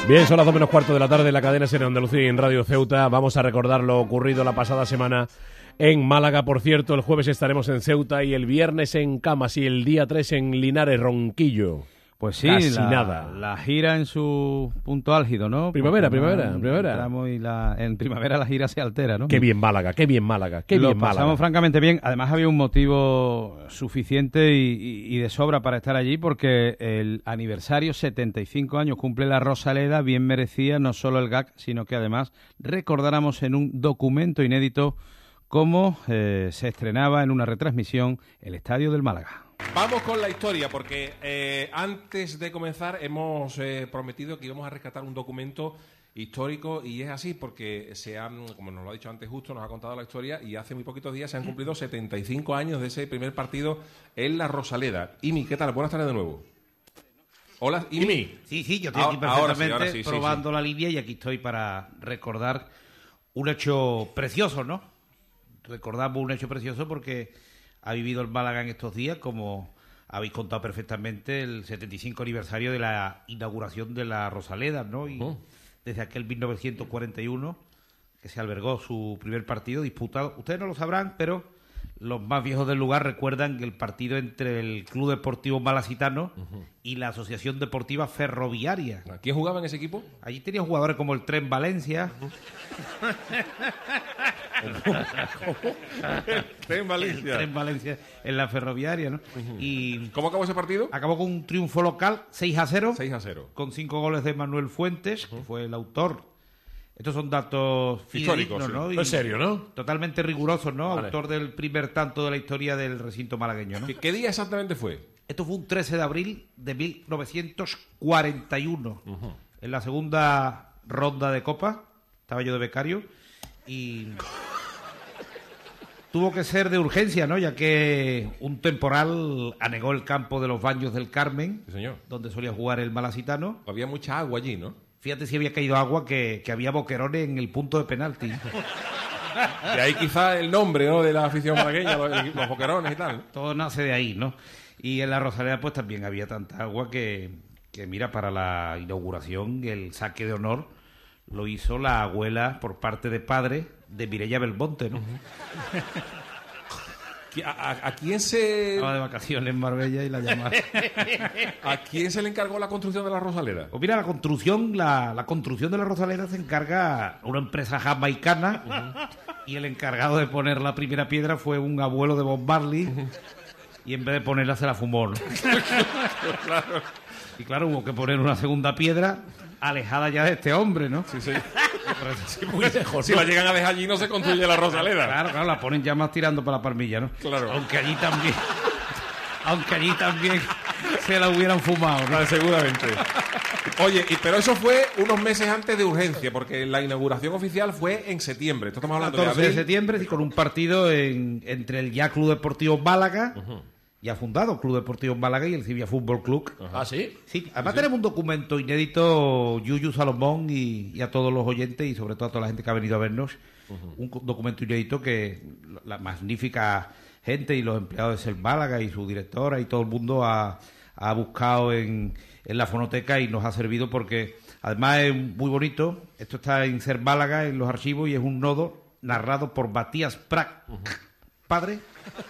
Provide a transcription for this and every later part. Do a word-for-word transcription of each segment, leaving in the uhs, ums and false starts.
Bien, son las dos menos cuarto de la tarde en la cadena Ser Andalucía y en Radio Ceuta. Vamos a recordar lo ocurrido la pasada semana en Málaga. Por cierto, el jueves estaremos en Ceuta y el viernes en Camas y el día tres en Linares, Ronquillo. Pues sí, Casi la, nada. la gira en su punto álgido, ¿no? Primavera, Porque primavera, no, primavera. Y la, en primavera la gira se altera, ¿no? Qué bien Málaga, qué bien Málaga, qué Lo bien pasamos Málaga. francamente bien. Además había un motivo suficiente y, y, y de sobra para estar allí porque el aniversario, setenta y cinco años, cumple la Rosaleda, bien merecía no solo el gag, sino que además recordáramos en un documento inédito cómo eh, se estrenaba en una retransmisión el Estadio del Málaga. Vamos con la historia, porque eh, antes de comenzar hemos eh, prometido que íbamos a rescatar un documento histórico y es así porque se han, como nos lo ha dicho antes Justo, nos ha contado la historia y hace muy poquitos días se han cumplido setenta y cinco años de ese primer partido en la Rosaleda. Imi, ¿qué tal? Buenas tardes de nuevo. Hola, Imi. Sí, sí, yo estoy aquí Ahora- perfectamente ahora sí, ahora sí, sí, probando sí. la línea y aquí estoy para recordar un hecho precioso, ¿no? Recordamos un hecho precioso porque ha vivido el Málaga en estos días, como habéis contado perfectamente, el setenta y cinco aniversario de la inauguración de la Rosaleda, ¿no? Y Oh. desde aquel mil novecientos cuarenta y uno que se albergó su primer partido disputado. Ustedes no lo sabrán, pero los más viejos del lugar recuerdan el partido entre el Club Deportivo Malacitano uh-huh. y la Asociación Deportiva Ferroviaria. ¿Quién jugaba en ese equipo? Allí tenían jugadores como el Tren Valencia. En Valencia. El Tren Valencia en la Ferroviaria, ¿no? Uh-huh. Y ¿Cómo acabó ese partido? acabó con un triunfo local, seis a cero. seis a cero. Con cinco goles de Manuel Fuentes, uh-huh. que fue el autor. Estos son datos históricos, sí. ¿no? Y En serio, ¿no? totalmente rigurosos, ¿no? Vale. Autor del primer tanto de la historia del recinto malagueño, ¿no? ¿Qué, qué día exactamente fue? Esto fue un trece de abril de mil novecientos cuarenta y uno. Uh-huh. En la segunda ronda de Copa, estaba yo de becario, y tuvo que ser de urgencia, ¿no? Ya que un temporal anegó el campo de los Baños del Carmen, Sí, señor. donde solía jugar el Malacitano. Había mucha agua allí, ¿no? Fíjate si había caído agua, que, que había boquerones en el punto de penalti. De ahí quizá el nombre, ¿no?, de la afición malagueña, los, los boquerones y tal. Todo nace de ahí, ¿no? Y en la Rosaleda pues también había tanta agua que, que mira, para la inauguración, el saque de honor lo hizo la abuela por parte de padre de Mireia Belmonte, ¿no? Uh-huh. ¿A, a, a quién se Estaba de vacaciones en Marbella y la llamaron. a quién se le encargó la construcción de la Rosaleda? Pues mira, la construcción, la, la construcción de la Rosaleda se encarga una empresa jamaicana uh-huh. y el encargado de poner la primera piedra fue un abuelo de Bob Marley uh-huh. y en vez de ponerla se la fumó, ¿no? Claro. Y claro, hubo que poner una segunda piedra alejada ya de este hombre, ¿no? Sí, sí. Sí, muy lejos. Si la llegan a dejar allí no se construye la Rosaleda. Claro, claro, la ponen ya más tirando para la Palmilla, ¿no? Claro. Aunque allí también, aunque allí también se la hubieran fumado, ¿no? Claro, seguramente. Oye, y, pero eso fue unos meses antes de urgencia, porque la inauguración oficial fue en septiembre. Esto estamos hablando de catorce de abril. septiembre, y con un partido en, entre el ya Club Deportivo Málaga, uh-huh. ya fundado Club Deportivo Málaga, y el Cibia Fútbol Club. Uh-huh. ¿Ah, sí? Sí, además sí. tenemos un documento inédito, Yuyu Salomón, y, y a todos los oyentes, y sobre todo a toda la gente que ha venido a vernos, uh-huh. un documento inédito que la magnífica gente y los empleados de Ser Málaga y su directora y todo el mundo ha, ha buscado en, en la fonoteca y nos ha servido porque además es muy bonito. Esto está en Ser Málaga, en los archivos, y es un nodo narrado por Matías Prat, uh-huh. padre,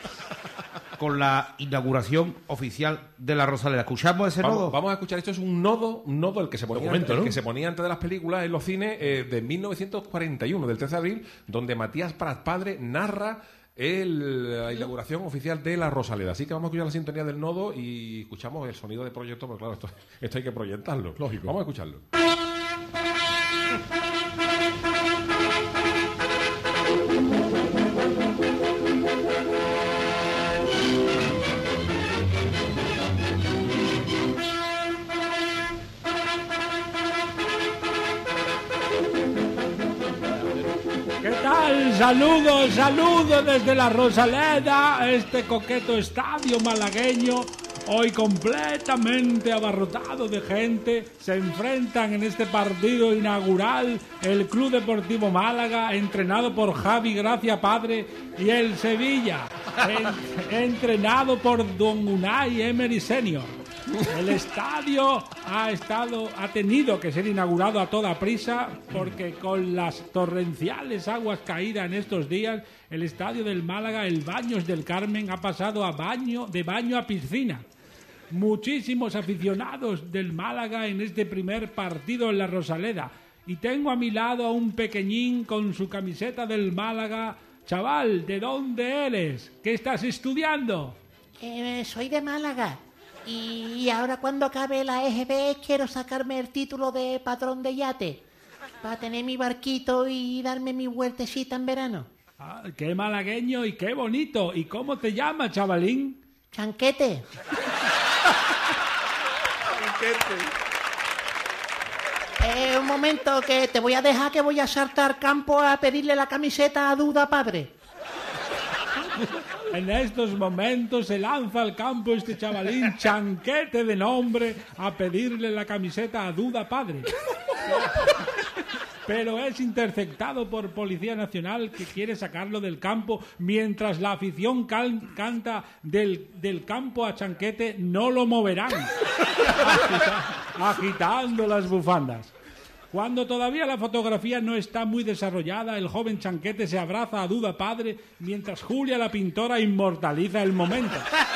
con la inauguración oficial de la Rosaleda. ¿Escuchamos ese vamos, nodo? Vamos a escuchar. Esto es un nodo, un nodo el que se ponía, Documento, el ¿no? que se ponía antes de las películas en los cines eh, de mil novecientos cuarenta y uno, del trece de abril, donde Matías Prat padre narra el, la inauguración oficial de la Rosaleda. Así que vamos a escuchar la sintonía del nodo y escuchamos el sonido de proyecto, porque claro, esto, esto hay que proyectarlo. Lógico. Vamos a escucharlo. ¿Qué tal? Saludos, saludos desde la Rosaleda, este coqueto estadio malagueño, hoy completamente abarrotado de gente. Se enfrentan en este partido inaugural el Club Deportivo Málaga, entrenado por Javi Gracia Padre, y el Sevilla, en, entrenado por Don Unai Emery Senior. El estadio ha estado, ha tenido que ser inaugurado a toda prisa porque con las torrenciales aguas caídas en estos días, el estadio del Málaga, el Baños del Carmen, ha pasado a baño, de baño a piscina. Muchísimos aficionados del Málaga en este primer partido en la Rosaleda. Y tengo a mi lado a un pequeñín con su camiseta del Málaga. Chaval, ¿de dónde eres? ¿Qué estás estudiando? Eh, soy de Málaga. Y ahora cuando acabe la E G B quiero sacarme el título de patrón de yate. Para tener mi barquito y darme mi vueltecita en verano. Ah, qué malagueño y qué bonito. ¿Y cómo te llamas, chavalín? Chanquete. Eh, un momento, que te voy a dejar que voy a saltar campo a pedirle la camiseta a Duda Padre. En estos momentos se lanza al campo este chavalín Chanquete de nombre a pedirle la camiseta a Duda Padre. Pero es interceptado por Policía Nacional que quiere sacarlo del campo mientras la afición cal- canta del, del campo a Chanquete no lo moverán, agita- agitando las bufandas. Cuando todavía la fotografía no está muy desarrollada, el joven Chanquete se abraza a Duda Padre mientras Julia la pintora inmortaliza el momento.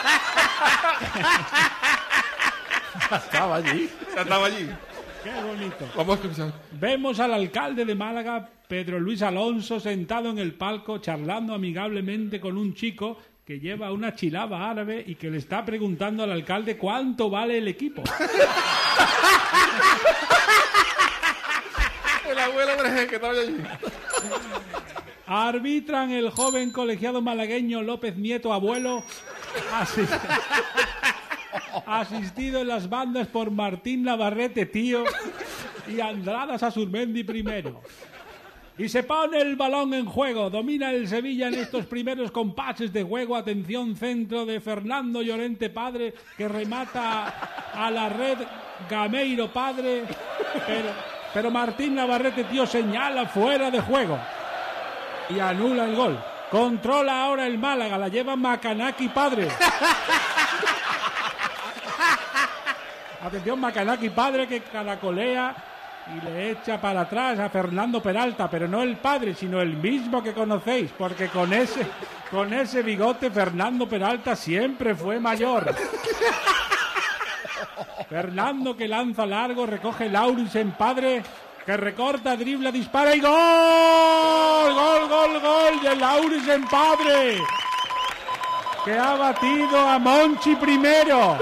Estaba allí. Estaba allí. ¡Qué bonito! Vamos a escuchar. Vemos al alcalde de Málaga, Pedro Luis Alonso, sentado en el palco charlando amigablemente con un chico que lleva una chilaba árabe y que le está preguntando al alcalde cuánto vale el equipo. El abuelo Breje, que estaba allí. Arbitran el joven colegiado malagueño López Nieto Abuelo, asi- asistido en las bandas por Martín Navarrete Tío y Andrada Sasurmendi primero. Y se pone el balón en juego. Domina el Sevilla en estos primeros compases de juego. Atención, centro de Fernando Llorente Padre, que remata a la red Gameiro Padre, pero, pero Martín Navarrete Tío señala fuera de juego y anula el gol. Controla ahora el Málaga, la lleva Macanaki Padre. Atención, Macanaki Padre, que caracolea y le echa para atrás a Fernando Peralta, pero no el padre, sino el mismo que conocéis, porque con ese, con ese bigote Fernando Peralta siempre fue mayor. Fernando, que lanza largo, recoge Laurisen Padre, que recorta, dribla, dispara y ¡gol! ¡Gol, gol, gol de Laurisen Padre! Que ha batido a Monchi primero.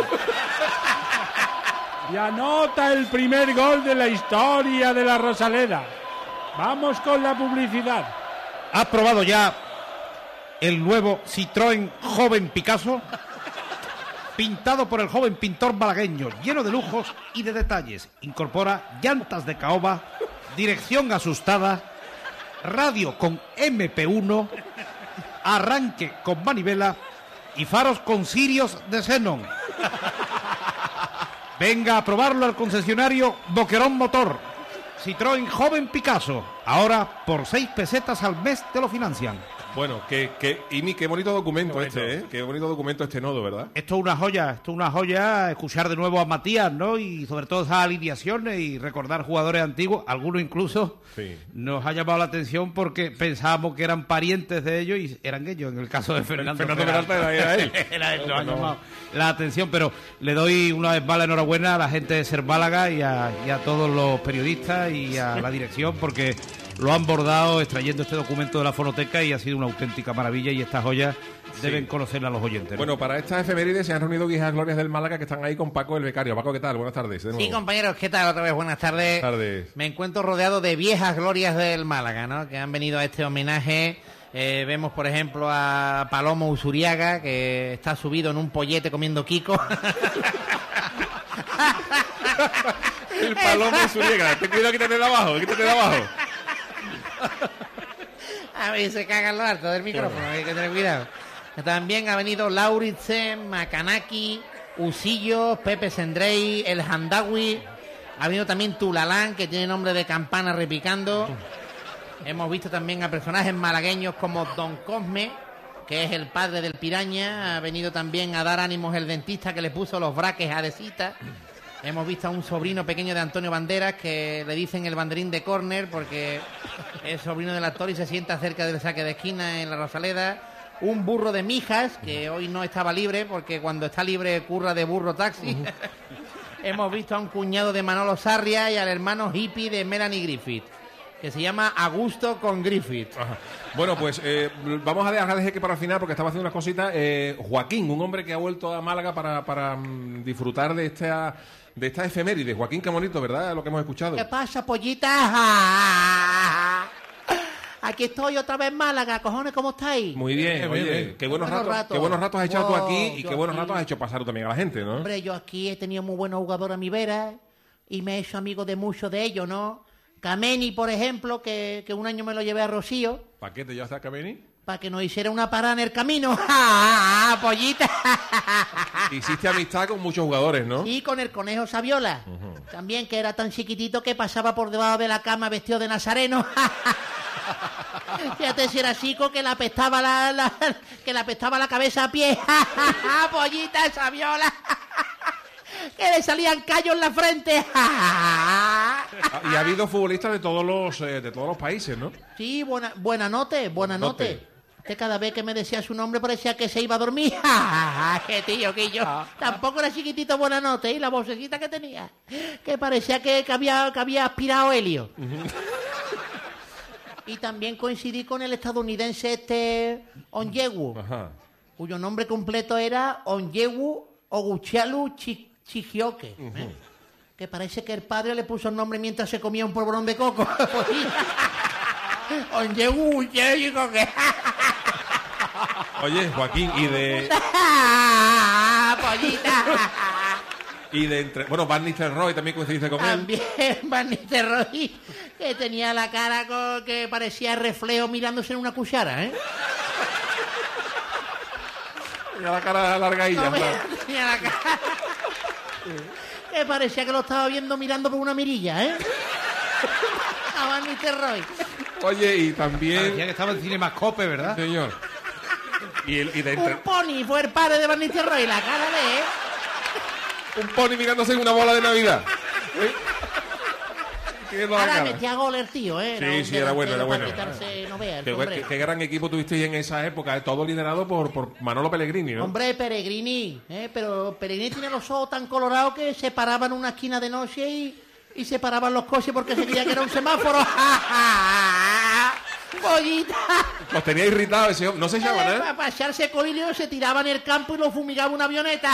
Y anota el primer gol de la historia de la Rosaleda. Vamos con la publicidad. ¿Has probado ya el nuevo Citroën Joven Picasso? Pintado por el joven pintor malagueño, lleno de lujos y de detalles. Incorpora llantas de caoba, dirección asustada, radio con eme pe uno, arranque con manivela y faros con cirios de xenón. Venga a probarlo al concesionario Boquerón Motor. Citroën Joven Picasso. Ahora por seis pesetas al mes te lo financian. Bueno, que, que, Imi, qué bonito documento Qué este, bonito. ¿eh? Qué bonito documento este nodo, ¿verdad? Esto es una joya, esto es una joya, escuchar de nuevo a Matías, ¿no? Y sobre todo esas alineaciones y recordar jugadores antiguos, algunos incluso Sí. nos ha llamado la atención porque pensábamos que eran parientes de ellos y eran ellos, en el caso de Fernando, Fernando Peralta era- era él. Era él, nos ha llamado la atención, pero le doy una vez más la enhorabuena a la gente de Ser Málaga y a, y a todos los periodistas y a la dirección porque lo han bordado extrayendo este documento de la fonoteca y ha sido una auténtica maravilla y estas joyas deben conocerla los oyentes, ¿no? Bueno, para estas efemérides se han reunido viejas glorias del Málaga que están ahí con Paco el becario. Paco, ¿qué tal? Buenas tardes. De nuevo. Sí, compañeros, ¿qué tal? Otra vez, buenas tardes. Buenas tardes. Me encuentro rodeado de viejas glorias del Málaga, ¿no? Que han venido a este homenaje. Eh, vemos, por ejemplo, a Palomo Usuriaga, que está subido en un pollete comiendo Kiko. El Palomo Zuriega. Ten cuidado, quítate de abajo, quítate de abajo. A ver, se caga en lo alto del micrófono, hay que tener cuidado. También ha venido Lauritsen, Macanaki, Usillo, Pepe Sendrey, El Handawi. Ha venido también Tulalán, que tiene nombre de campana repicando. Hemos visto también a personajes malagueños como Don Cosme, que es el padre del Piraña. Ha venido también a dar ánimos el dentista que le puso los braques a Desita. Hemos visto a un sobrino pequeño de Antonio Banderas que le dicen el banderín de córner porque es sobrino del actor y se sienta cerca del saque de esquina en la Rosaleda. Un burro de Mijas, que hoy no estaba libre porque cuando está libre curra de burro taxi. Hemos visto a un cuñado de Manolo Sarria y al hermano hippie de Melanie Griffith, que se llama Augusto con Griffith. Ajá. Bueno, pues eh, vamos a dejar de que para el final porque estaba haciendo unas cositas. Eh, Joaquín, un hombre que ha vuelto a Málaga para, para um, disfrutar de esta, de esta efeméride. Joaquín, qué bonito, ¿verdad? Lo que hemos escuchado. ¿Qué pasa, pollita? Aquí estoy otra vez en Málaga, cojones, ¿cómo estáis? Muy bien, oye, bien. Qué buenos, Buenos ratos, ratos. qué buenos ratos has echado Wow, tú aquí y yo qué buenos aquí- ratos has hecho pasar tú también a la gente, ¿no? Hombre, yo aquí he tenido muy buenos jugadores a mi vera y me he hecho amigo de muchos de ellos, ¿no? Kameni, por ejemplo, que, que un año me lo llevé a Rocío ¿Para qué te llevaste a Kameni? para que nos hiciera una parada en el camino. ¡Ja, pollita! Hiciste amistad con muchos jugadores, ¿no? Y con el conejo Saviola, también, que era tan chiquitito que pasaba por debajo de la cama vestido de nazareno. Fíjate si era chico que le apestaba la, la- que le apestaba la cabeza a pie. Pollita Saviola. Que le salían callos en la frente. Ah, y ha habido futbolistas de todos los eh, de todos los países, ¿no? Sí, buena, buena note, buena Note. note. Este cada vez que me decía su nombre parecía que se iba a dormir. ¡Qué tío, que yo! Tampoco era chiquitito buena note, y la vocecita que tenía, que parecía que, que había, que había aspirado helio. Y también coincidí con el estadounidense este Onyewu, Ajá. cuyo nombre completo era Onyewu Oguchialu Chi- Chigioke. ¿eh? Que parece que el padre le puso el nombre mientras se comía un polvorón de coco. Onyewu Chigioke. Oye, Joaquín, y de Pollita. y de entre, bueno, Van Nistelrooy también coincidiste con él. También Van Nistelrooy, que tenía la cara co- que parecía reflejo mirándose en una cuchara, ¿eh? Tenía la cara largadilla. No, en plan. tenía la cara que parecía que lo estaba viendo mirando por una mirilla, ¿eh? A Van Nistelrooy. Oye, y Parecía también, que estaba en Cinemascope, ¿verdad? señor. Y, el- y de entre, Un pony fue el padre de Van Nistelrooy, la cara de él. un pony mirándose en una bola de Navidad. ¿Eh? Tiene la Ahora cara. metía gol el tío, ¿eh? Sí, un sí, era bueno, era delantero bueno. para quitarse, no vea, el Qué, sombrero. qué- qué gran equipo tuvisteis en esa época, eh, todo liderado por, por Manolo Pellegrini, ¿no? Hombre, Peregrini, ¿eh? Pero Peregrini tiene los ojos tan colorados que se paraba en una esquina de noche y, y se paraban los coches porque se creía que era un semáforo. ¡Pollita! Los tenía irritados ese hombre. No se echaban, ¿eh? Para echarse colillo se tiraba en el campo y lo fumigaba una avioneta.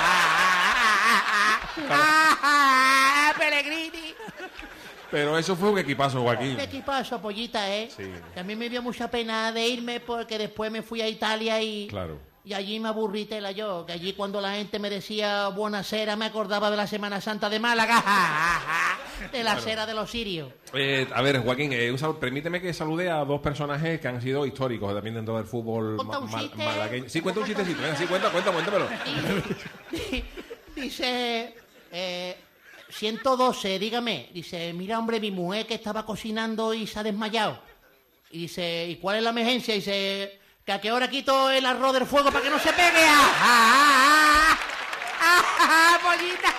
Peregrini. Pero eso fue un equipazo, Joaquín. ¿Qué equipazo, Pollita, eh? Sí. Que a mí me dio mucha pena de irme porque después me fui a Italia y... Claro. Y allí me aburrí tela yo, que allí cuando la gente me decía buenasera me acordaba de la Semana Santa de Málaga, de la cera de los sirios. Eh, a ver, Joaquín, eh, un sal- permíteme que salude a dos personajes que han sido históricos también dentro del fútbol Cuenta un ma- chiste. malagueño. Sí, cuenta un chistecito. Venga, sí, cuenta, cuenta, cuéntamelo. Y- dice, eh, ciento doce, dígame, dice, mira hombre, mi mujer que estaba cocinando y se ha desmayado. Y dice, ¿y cuál es la emergencia? Y dice, que a qué hora quito el arroz del fuego para que no se pegue. ¡Ah, ah, ah, ah, ah, pollita!